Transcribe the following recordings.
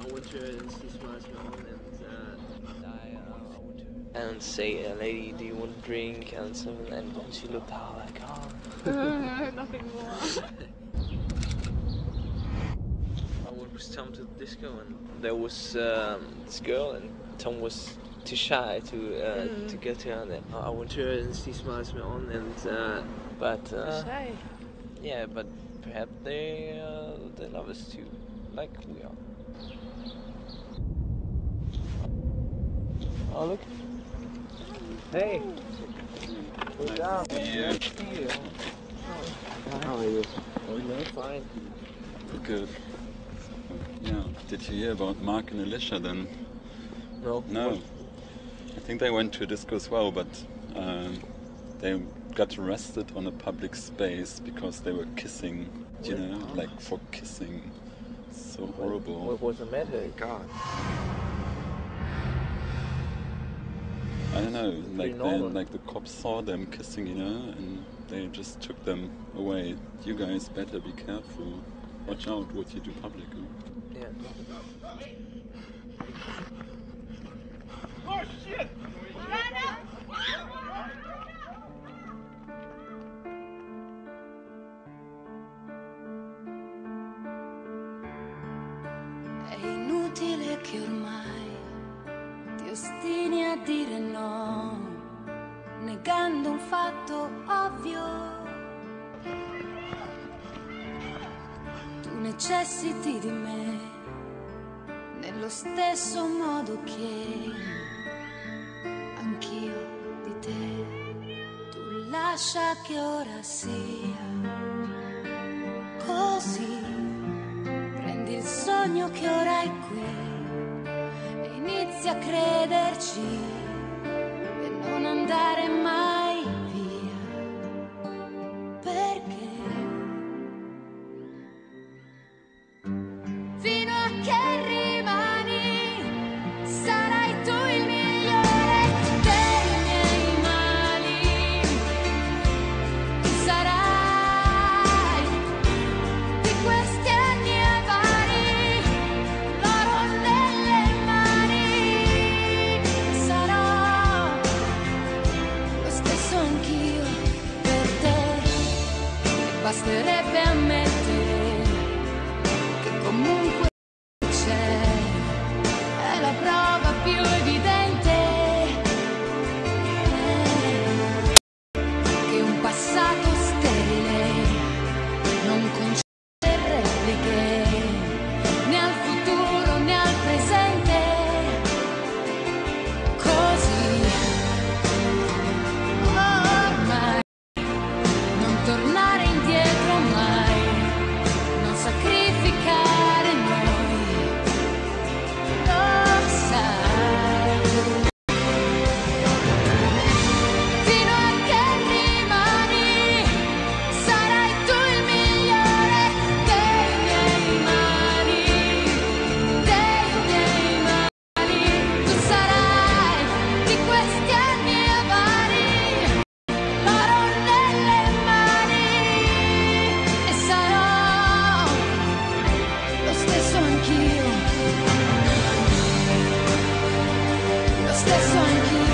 I want to see Smiles and say, lady, do you want a drink and something, and she looked out like, oh. Nothing more. I went with Tom to the disco, and there was this girl, and Tom was too shy to get to her. And I went to her and she smiles me on, and but Shy. yeah, but perhaps they love us too, like we are. Oh look! Hey! What's up? Yeah. How are you? Fine. Good. Yeah. Did you hear about Mark and Alicia then? No. No. I think they went to a disco as well, but they got arrested on a public space because they were kissing. You know, like for kissing. So horrible. What was the matter? God. I don't know. Pretty Like the cops saw them kissing, you know, and they just took them away. You guys better be careful. Watch out what you do publicly. Yeah. Oh shit! È inutile che ormai ti ostini a dire no, negando un fatto ovvio. Tu necessiti di me nello stesso modo che anch'io di te. Tu lascia che ora sia così. Prendi il sogno che ora è qui e inizi a crederci e non andare mai via. Perché? Fino a che rimani, sarai tu il migliore dei miei mali. Tu sarai di questi anni avari, l'oro nelle mani. Sarò lo stesso anch'io per te, e basterebbe ammettere che comunque c'è, è la prova più evidente che un passato sterile non concede repliche né al futuro né al presente. Così ormai non tornare indietro mai, non sacrificare noi, lo sai. Fino a che rimani, sarai tu il migliore dei miei mali, dei miei mali. Tu sarai di questi anni avari, l'oro nelle mani, e sarò lo stesso anch'io, lo stesso anch'io.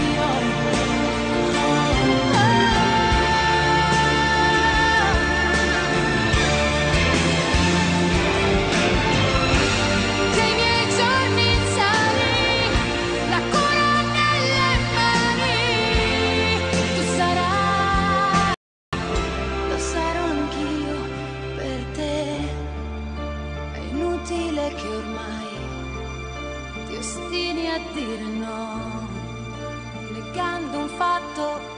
Dei miei giorni sali, la cura nelle mani. Tu sarai, lo sarò anch'io per te. È inutile che ormai ti ostini a dire no, negando un fatto